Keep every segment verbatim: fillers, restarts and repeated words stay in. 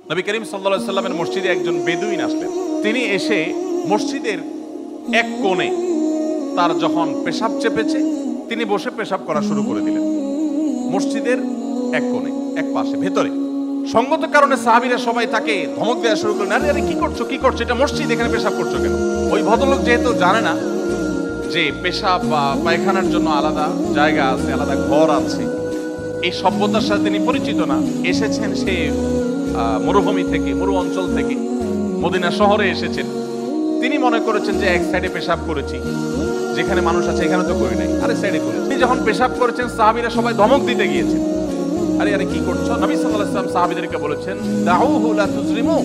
নবী করিম সাল্লাল্লাহু আলাইহি সাল্লামের মসজিদে একজন বেদুইন আসলেন। তিনি এসে মসজিদের এক কোণে তার যখন পেশাব চেপেছে তিনি বসে পেশাব করা শুরু করে দিলেন মসজিদের এক কোণে, এক পাশে, ভেতরে। সঙ্গত কারণে সাহাবীরা সবাই তাকে ধমক দেওয়া শুরু করলেন, আরে আরে কি করছো কি করছো, এটা মসজিদ, এখানে পেশাব করছো কেন? ওই ভদ্রলোক যেহেতু জানে না যে পেশাব বা পায়খানার জন্য আলাদা জায়গা আছে, আলাদা ঘর আছে, এই সভ্যতার সাথে তিনি পরিচিত না। এসেছেন সে মরুভূমি থেকে, মরু অঞ্চল থেকে, মদিনা শহরে এসেছেন। তিনি মনে করেছেন যে এক সাইডে পেশাব করেছি, যেখানে মানুষ আছে এখানে তো করি নাই, আরে সাইডে করেছি। তিনি যখন পেশাব করেছেন সাহাবীরা সবাই ধমক দিতে গিয়েছেন, আরে আরে কি করছো? নবী সাল্লাল্লাহু আলাইহি ওয়াসাল্লাম সাহাবীদেরকে বলেছেন, দাউহু লা তুজরিমু,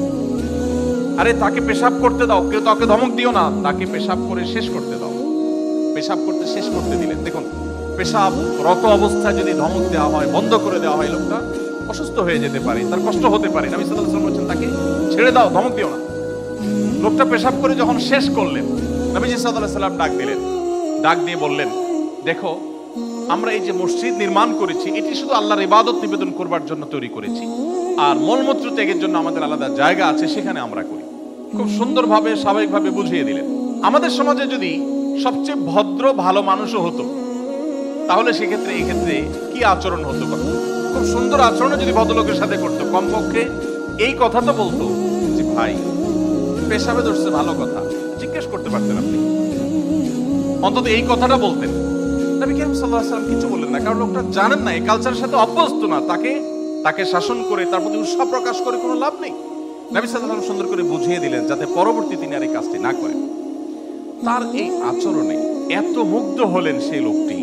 আরে তাকে পেশাব করতে দাও, কেউ তাকে ধমক দিও না, তাকে পেশাব করে শেষ করতে দাও। পেশাব করতে শেষ করতে দিলেন। দেখুন, পেশাব রত অবস্থায় যদি ধমক দেওয়া হয়, বন্ধ করে দেওয়া হয়, লোকটা অসুস্থ হয়ে যেতে পারে, তার কষ্ট হতে পারে। নবী সাল্লাল্লাহু আলাইহি ওয়াসাল্লাম বলেছেন তাকে ছেড়ে দাও, ধমক দিও না। লোকটা পেশাব করে যখন শেষ করলেন, নবীজি সাল্লাল্লাহু আলাইহি ওয়াসাল্লাম ডাক দিলেন, ডাক দিয়ে বললেন, দেখো আমরা এই যে মসজিদ নির্মাণ করেছি এটি শুধু আল্লাহর ইবাদত নিবেদন করবার জন্য তৈরি করেছি, আর মলমূত্র ত্যাগের জন্য আমাদের আলাদা জায়গা আছে, সেখানে আমরা করি। খুব সুন্দরভাবে স্বাভাবিকভাবে বুঝিয়ে দিলেন। আমাদের সমাজে যদি সবচেয়ে ভদ্র ভালো মানুষও হতো তাহলে সেক্ষেত্রে এই ক্ষেত্রে কি আচরণ হতো? খুব সুন্দর আচরণ যদি ভদ্রলোকের সাথে করতো, কমপক্ষে এই কথা তো বলতো যে ভাই পেশাবে ধরছে, ভালো কথা, জিজ্ঞেস করতে পারতেন আপনি, অন্তত এই কথাটা বলতেন। নবী করিম সাল্লাল্লাহু আলাইহি ওয়াসাল্লাম কিছু বললেন না, কারণ লোকটা জানেন না, এই কালচারের সাথে অভ্যস্ত না। তাকে তাকে শাসন করে তার প্রতি উৎসাহ প্রকাশ করে কোনো লাভ নেই। নবী সাল্লাল্লাহু আলাইহি ওয়াসাল্লাম সুন্দর করে বুঝিয়ে দিলেন যাতে পরবর্তী তিনি আর এই কাজটি না করেন। তার এই আচরণে এত মুগ্ধ হলেন সেই লোকটি।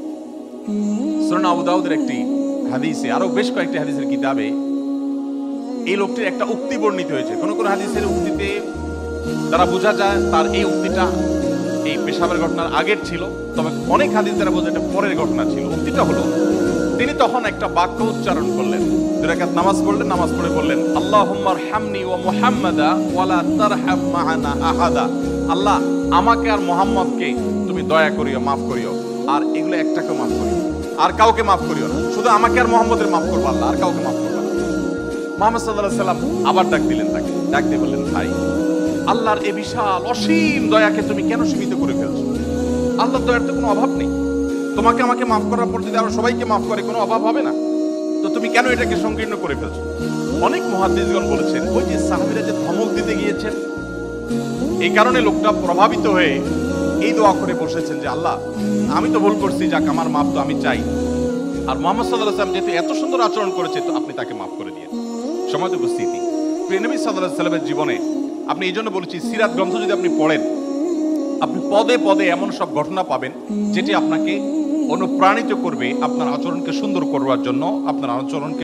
সুনান আবু দাউদের একটি হাদিসে, আরো বেশ কয়েকটি হাদিসের কিতাবে এই লোকটির একটা উক্তি বর্ণিত হয়েছে। কোন কোন হাদিসের উক্তিতে দ্বারা বোঝা যায় তার এই উক্তিটা এই পেশাবের ঘটনার আগের ছিল, তবে অনেক হাদিস দ্বারা বোঝা এটা পরের ঘটনা ছিল। উক্তিটা হলো, তিনি তখন একটা বাক্য উচ্চারণ করলেন, দুই রাকাত নামাজ পড়লেন, নামাজ পড়ে বললেন, আল্লাহুম্মা আরহামনি ওয়া মুহাম্মাদা ওয়ালা তারহাম মা'ানা আহাদা, আল্লাহ আমাকে আর মুহাম্মদকে তুমি দয়া করিও, মাফ করিও, আর এগুলো একটাকে মাফ করিও, আর কাউকে মাফ করিও না, শুধু আমাকে আর মুহাম্মদের মাফ করবা আল্লাহ, আর কাউকে মাফ করবা না। মুহাম্মদ সাল্লাল্লাহু আলাইহি সাল্লাম আবার ডাক দিলেন তাকে, ডাক দিয়ে বললেন, ভাই আল্লাহর এই বিশাল অসীম দয়াকে তুমি কেন সীমিত করে ফেলছো? আল্লাহর দয়ার তো কোনো অভাব নেই, তোমাকে আমাকে মাফ করার পর যদি আরো সবাইকে মাফ করে কোনো অভাব হবে না, তো তুমি কেন এটাকে সংকীর্ণ করে ফেলছো? অনেক মুহাদ্দিসগণ বলেছেন ওই যে সাহাবীরা যে ধমক দিতে গিয়েছেন এই কারণে লোকটা প্রভাবিত হয়ে এই দোয়া করে বসেছেন যে আল্লাহ আমি তো ভুল করছি, যাক আমার মাফ তো আমি চাই, আর মুহাম্মদ সাল্লাল্লাহু আলাইহি ওয়াসাল্লাম যেহেতু এত সুন্দর আচরণ করেছে তো আপনি তাকে মাফ করে দিয়েন। সময়ত উপস্থিতি, প্রিয় নবী সাল্লাল্লাহু আলাইহি ওয়াসাল্লামের জীবনে আপনি এই জন্য বলেছি, সিরাত গ্রন্থ যদি আপনি পড়েন আপনি পদে পদে এমন সব ঘটনা পাবেন যেটি আপনাকে অনুপ্রাণিত করবে আপনার আচরণকে সুন্দর করবার জন্য, আপনার আচরণকে